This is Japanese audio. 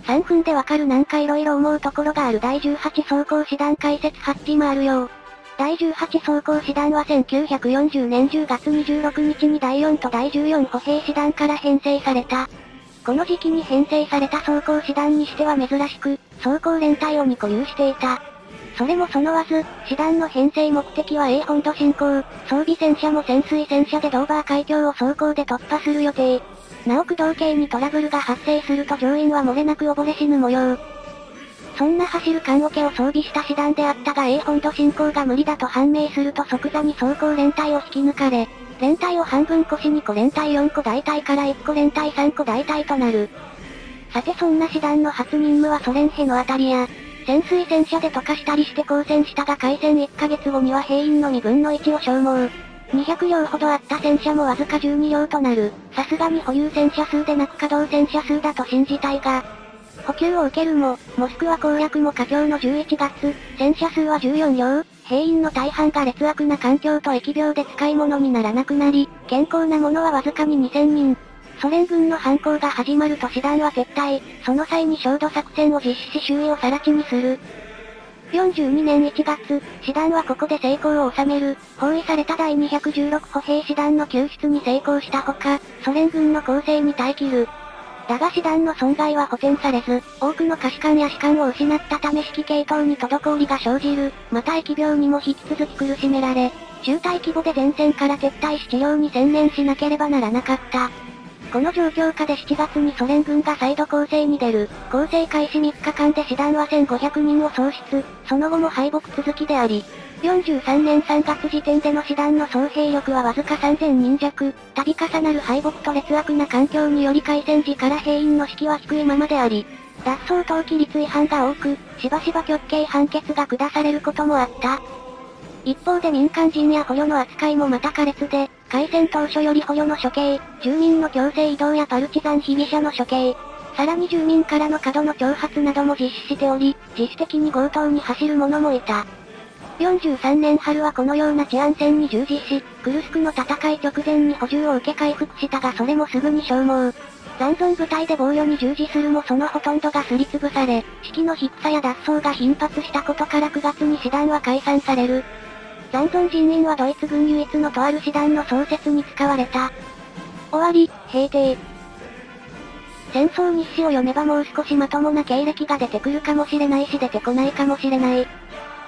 3分でわかるなんか色々思うところがある第18装甲師団解説ハッチもあるよ。第18装甲師団は1940年10月26日に第4と第14歩兵師団から編成された。この時期に編成された装甲師団にしては珍しく、装甲連隊を2個有していた。それもそのわず、師団の編成目的は A 本土進行、装備戦車も潜水戦車でドーバー海峡を走行で突破する予定。なお駆動系にトラブルが発生すると乗員は漏れなく溺れ死ぬ模様。そんな走る艦桶を装備した師団であったが A 本土進行が無理だと判明すると即座に装甲連隊を引き抜かれ、連隊を半分越し2個連隊4個大隊から1個連隊3個大隊となる。さてそんな師団の初任務はソ連兵の当たりや、潜水戦車で溶かしたりして抗戦したが開戦1ヶ月後には兵員の1分の1を消耗。200両ほどあった戦車もわずか12両となる。さすがに保有戦車数でなく稼働戦車数だと信じたいが、補給を受けるも、モスクワ攻略も佳境の11月、戦車数は14両、兵員の大半が劣悪な環境と疫病で使い物にならなくなり、健康な者はわずかに2000人。ソ連軍の反攻が始まると師団は撤退、その際に焦土作戦を実施し周囲を更地にする。42年1月、師団はここで成功を収める、包囲された第216歩兵師団の救出に成功したほか、ソ連軍の攻勢に耐え切る。だが師団の損害は補填されず、多くの下士官や士官を失ったため指揮系統に滞りが生じる、また疫病にも引き続き苦しめられ、中隊規模で前線から撤退し治療に専念しなければならなかった。この状況下で7月にソ連軍が再度攻勢に出る。攻勢開始3日間で師団は1500人を喪失、その後も敗北続きであり、43年3月時点での師団の総兵力はわずか3000人弱、度重なる敗北と劣悪な環境により開戦時から兵員の士気は低いままであり、脱走等規律違反が多く、しばしば極刑判決が下されることもあった。一方で民間人や捕虜の扱いもまた苛烈で、開戦当初より捕虜の処刑、住民の強制移動やパルチザン被疑者の処刑、さらに住民からの過度の挑発なども実施しており、自主的に強盗に走る者もいた。43年春はこのような治安戦に従事し、クルスクの戦い直前に補充を受け回復したがそれもすぐに消耗。残存部隊で防御に従事するもそのほとんどがすりつぶされ、士気の低さや脱走が頻発したことから9月に師団は解散される。残存人員はドイツ軍唯一のとある師団の創設に使われた。終わり、平定。戦争日誌を読めばもう少しまともな経歴が出てくるかもしれないし出てこないかもしれない。